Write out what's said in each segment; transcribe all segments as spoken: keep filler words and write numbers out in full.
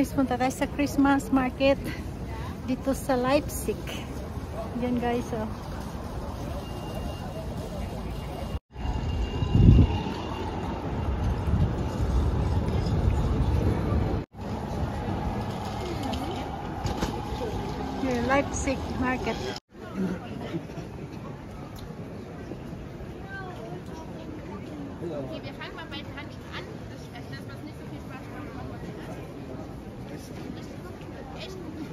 guys, punta tayo sa Christmas market dito sa Leipzig. Yan guys, oh. Here, Leipzig market. Okay, wir fangen mal bei Hand an. Das, das, was nicht so viel Spaß macht, machen wir zuerst. Echt gut.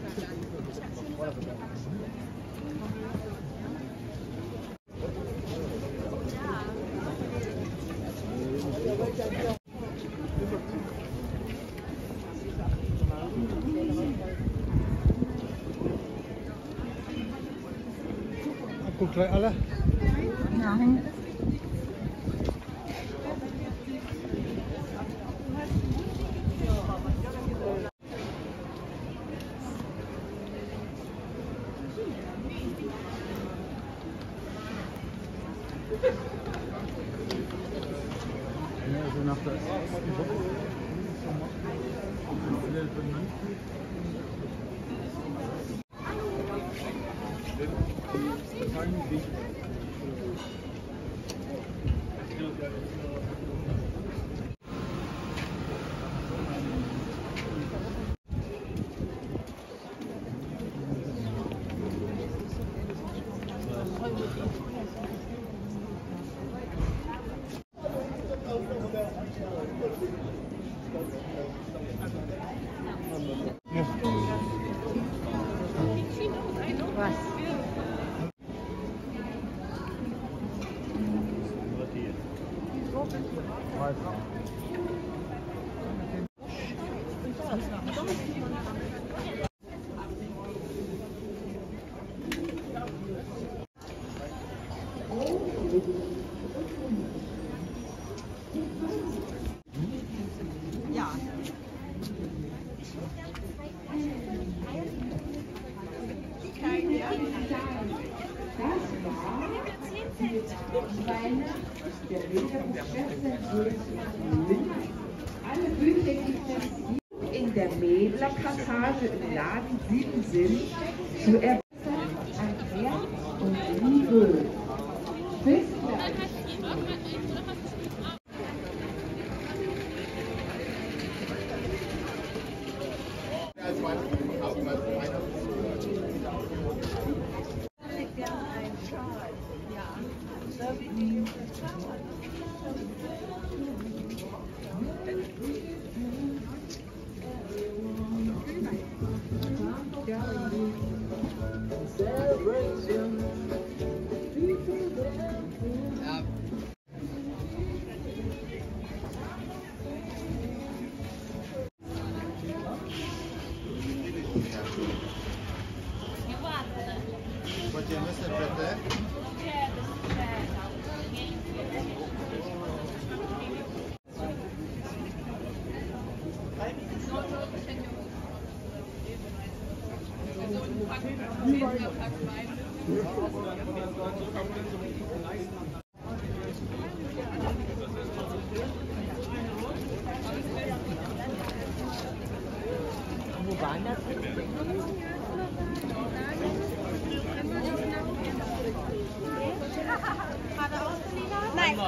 Guck gleich alle. Nein. Ja, also nach der Was? Ja. Alle Bücher gibt es in der Mädlerpassage im Laden sieben sind zu erbessern an Wert und Liebe. Bis gleich. Wo waren das? Nein.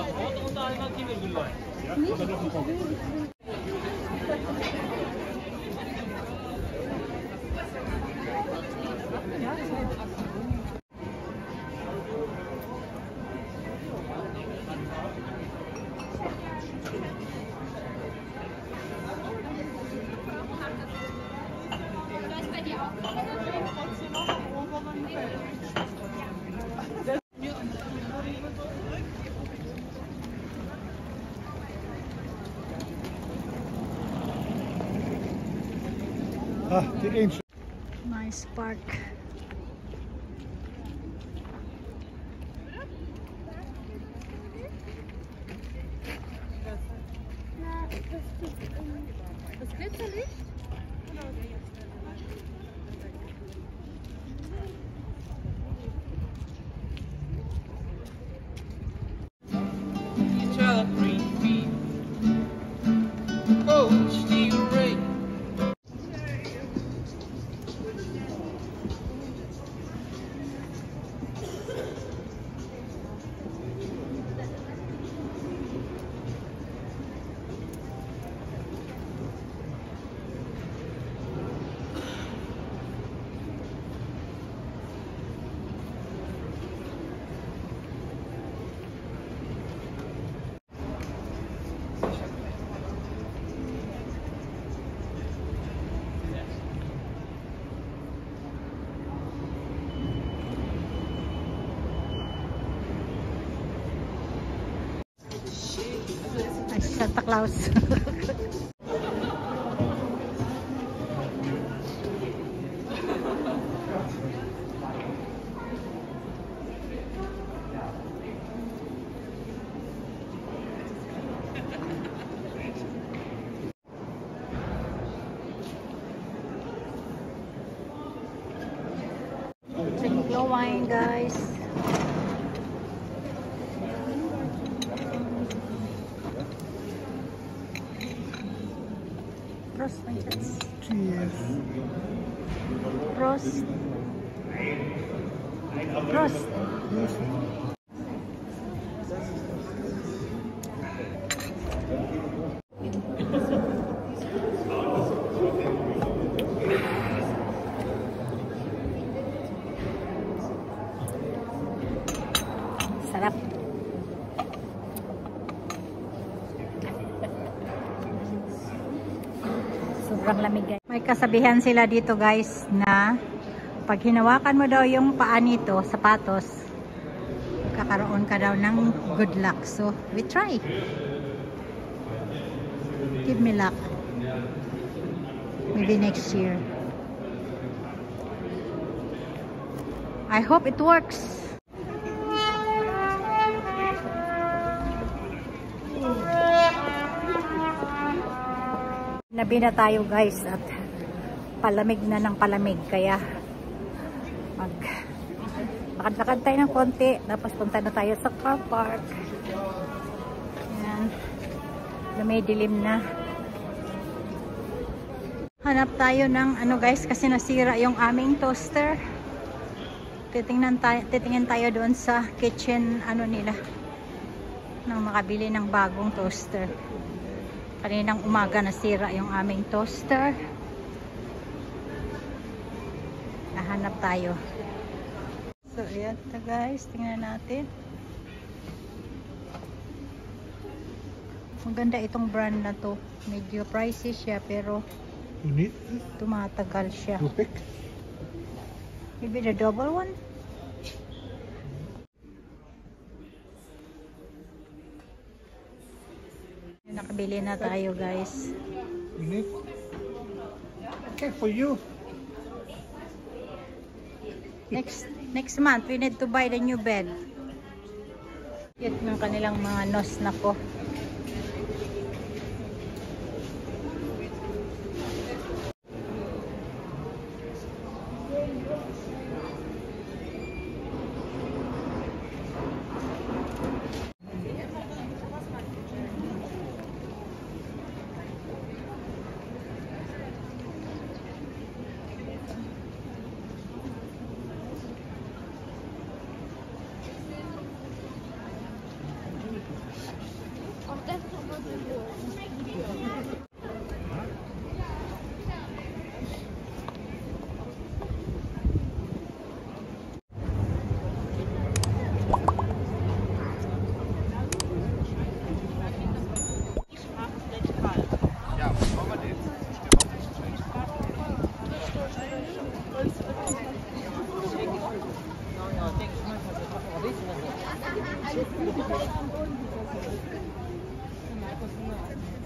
Ah, die ancient. Nice park. Das Glitzerlicht? Santa Claus. Drink wine, guys. Prost, my friends. Cheers. Prost. Prost. Sarap. Sobrang lamig, guys. May kasabihan sila dito, guys, na pag hinawakan mo daw yung paa nito, sapatos, kakaroon ka daw ng good luck. So, we try. Give me luck. Maybe next year. I hope it works. Nabi na tayo, guys, at palamig na ng palamig, kaya mag lakad-lakad tayo ng konti, tapos punta na tayo sa car park. Ayan, lumidilim na. Hanap tayo ng ano, guys, kasi nasira yung aming toaster. Titingnan tayo, titingin tayo doon sa kitchen ano nila nang makabili ng bagong toaster. Kaninang umaga nasira yung aming toaster. Nahanap tayo. So, ayan ito, guys. Tingnan natin. Maganda itong brand na to. Medyo pricey siya, pero Unit? tumatagal siya. Tupik? Maybe the double one? Nakabili na tayo, guys. Unit? Okay, for you. Next next month, we need to buy the new bed. Cute ng kanilang mga nos na po. Thank you.